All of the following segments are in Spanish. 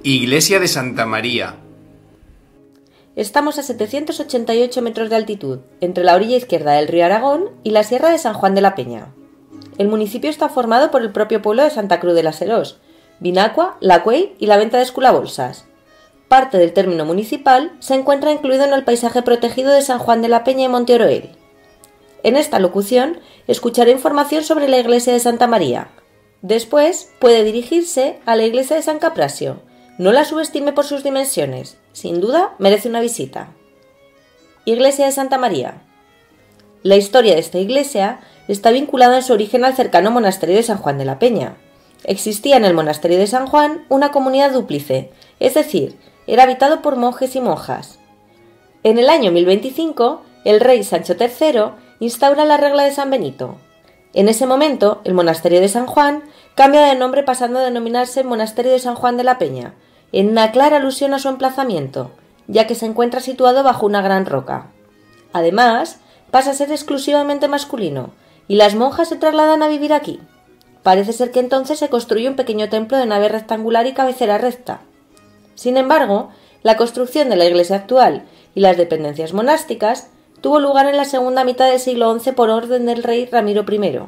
Iglesia de Santa María. Estamos a 788 metros de altitud, entre la orilla izquierda del río Aragón y la sierra de San Juan de la Peña. El municipio está formado por el propio pueblo de Santa Cruz de la Serós, Vinacua, La Cuey y la Venta de Esculabolsas. Parte del término municipal se encuentra incluido en el paisaje protegido de San Juan de la Peña y Monte Oroel. En esta locución escucharé información sobre la iglesia de Santa María. Después puede dirigirse a la iglesia de San Caprasio. No la subestime por sus dimensiones. Sin duda merece una visita. Iglesia de Santa María. La historia de esta iglesia está vinculada en su origen al cercano monasterio de San Juan de la Peña. Existía en el monasterio de San Juan una comunidad dúplice, es decir, era habitado por monjes y monjas. En el año 1025, el rey Sancho III instaura la regla de San Benito. En ese momento, el monasterio de San Juan cambia de nombre pasando a denominarse Monasterio de San Juan de la Peña, en una clara alusión a su emplazamiento, ya que se encuentra situado bajo una gran roca. Además, pasa a ser exclusivamente masculino, y las monjas se trasladan a vivir aquí. Parece ser que entonces se construye un pequeño templo de nave rectangular y cabecera recta. Sin embargo, la construcción de la iglesia actual y las dependencias monásticas tuvo lugar en la segunda mitad del siglo XI por orden del rey Ramiro I.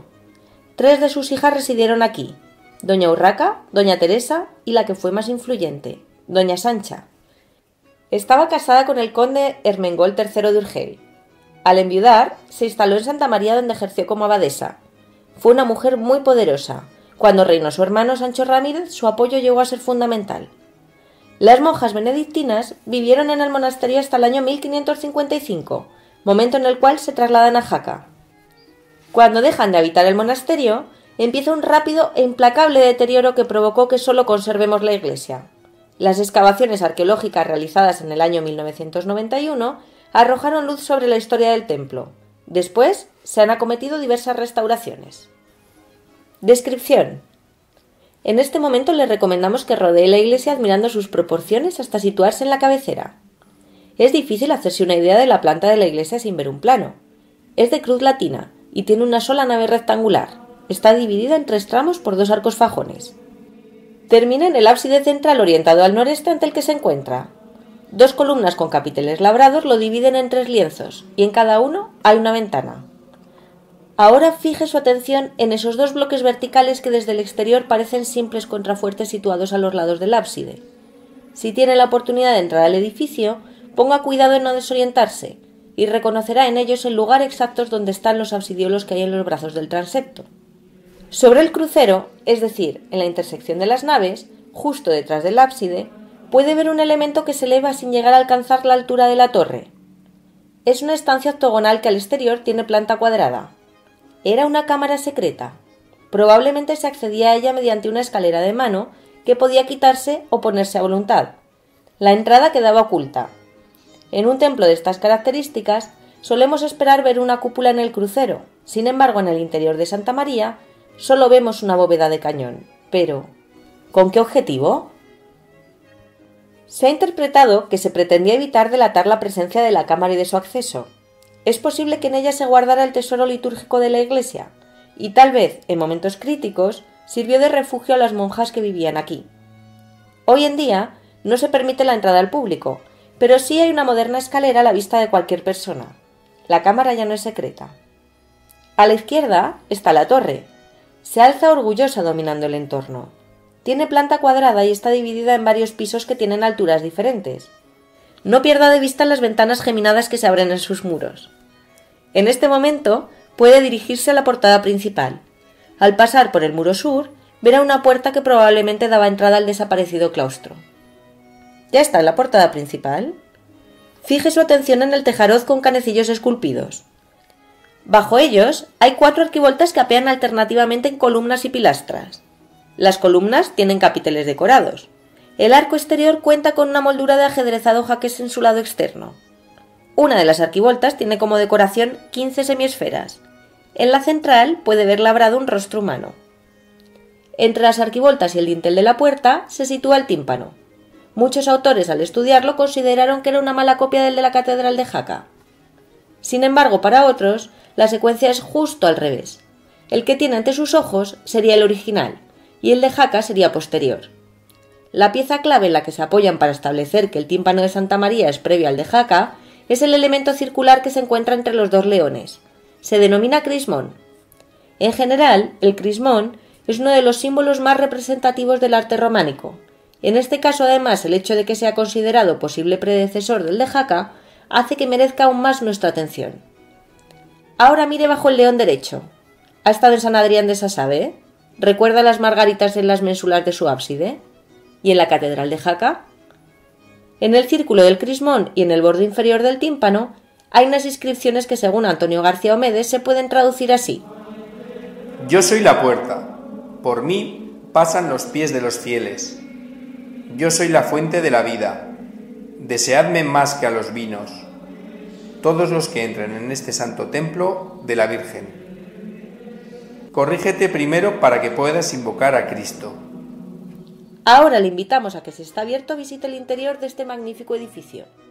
3 de sus hijas residieron aquí: doña Urraca, doña Teresa y la que fue más influyente, doña Sancha. Estaba casada con el conde Ermengol III de Urgel. Al enviudar, se instaló en Santa María, donde ejerció como abadesa. Fue una mujer muy poderosa. Cuando reinó su hermano Sancho Ramírez, su apoyo llegó a ser fundamental. Las monjas benedictinas vivieron en el monasterio hasta el año 1555, momento en el cual se trasladan a Jaca. Cuando dejan de habitar el monasterio, empieza un rápido e implacable deterioro que provocó que solo conservemos la iglesia. Las excavaciones arqueológicas realizadas en el año 1991 arrojaron luz sobre la historia del templo. Después se han acometido diversas restauraciones. Descripción. En este momento le recomendamos que rodee la iglesia admirando sus proporciones hasta situarse en la cabecera. Es difícil hacerse una idea de la planta de la iglesia sin ver un plano. Es de cruz latina y tiene una sola nave rectangular. Está dividida en 3 tramos por 2 arcos fajones. Termina en el ábside central orientado al noreste ante el que se encuentra. 2 columnas con capiteles labrados lo dividen en 3 lienzos, y en cada uno hay una ventana. Ahora fije su atención en esos 2 bloques verticales que desde el exterior parecen simples contrafuertes situados a los lados del ábside. Si tiene la oportunidad de entrar al edificio, ponga cuidado en no desorientarse, y reconocerá en ellos el lugar exacto donde están los absidiolos que hay en los brazos del transepto. Sobre el crucero, es decir, en la intersección de las naves, justo detrás del ábside, puede ver un elemento que se eleva sin llegar a alcanzar la altura de la torre. Es una estancia octogonal que al exterior tiene planta cuadrada. Era una cámara secreta. Probablemente se accedía a ella mediante una escalera de mano que podía quitarse o ponerse a voluntad. La entrada quedaba oculta. En un templo de estas características solemos esperar ver una cúpula en el crucero. Sin embargo, en el interior de Santa María solo vemos una bóveda de cañón. Pero, ¿con qué objetivo? Se ha interpretado que se pretendía evitar delatar la presencia de la cámara y de su acceso. Es posible que en ella se guardara el tesoro litúrgico de la iglesia, y tal vez, en momentos críticos, sirvió de refugio a las monjas que vivían aquí. Hoy en día no se permite la entrada al público, pero sí hay una moderna escalera a la vista de cualquier persona. La cámara ya no es secreta. A la izquierda está la torre. Se alza orgullosa dominando el entorno. Tiene planta cuadrada y está dividida en varios pisos que tienen alturas diferentes. No pierda de vista las ventanas geminadas que se abren en sus muros. En este momento puede dirigirse a la portada principal. Al pasar por el muro sur, verá una puerta que probablemente daba entrada al desaparecido claustro. ¿Ya está en la portada principal? Fije su atención en el tejaroz con canecillos esculpidos. Bajo ellos hay 4 arquivoltas que apean alternativamente en columnas y pilastras. Las columnas tienen capiteles decorados. El arco exterior cuenta con una moldura de ajedrezado jaqués en su lado externo. Una de las arquivoltas tiene como decoración 15 semiesferas. En la central puede ver labrado un rostro humano. Entre las arquivoltas y el dintel de la puerta se sitúa el tímpano. Muchos autores al estudiarlo consideraron que era una mala copia del de la catedral de Jaca. Sin embargo, para otros, la secuencia es justo al revés. El que tiene ante sus ojos sería el original, y el de Jaca sería posterior. La pieza clave en la que se apoyan para establecer que el tímpano de Santa María es previo al de Jaca es el elemento circular que se encuentra entre los dos leones. Se denomina crismón. En general, el crismón es uno de los símbolos más representativos del arte románico. En este caso, además, el hecho de que sea considerado posible predecesor del de Jaca hace que merezca aún más nuestra atención. Ahora mire bajo el león derecho. ¿Ha estado en San Adrián de Sasabe? ¿Recuerda las margaritas en las ménsulas de su ábside? ¿Y en la catedral de Jaca? En el círculo del crismón y en el borde inferior del tímpano hay unas inscripciones que, según Antonio García Omedes, se pueden traducir así: Yo soy la puerta, por mí pasan los pies de los fieles. Yo soy la fuente de la vida, deseadme más que a los vinos, todos los que entren en este santo templo de la Virgen. Corrígete primero para que puedas invocar a Cristo. Ahora le invitamos a que, si está abierto, visite el interior de este magnífico edificio.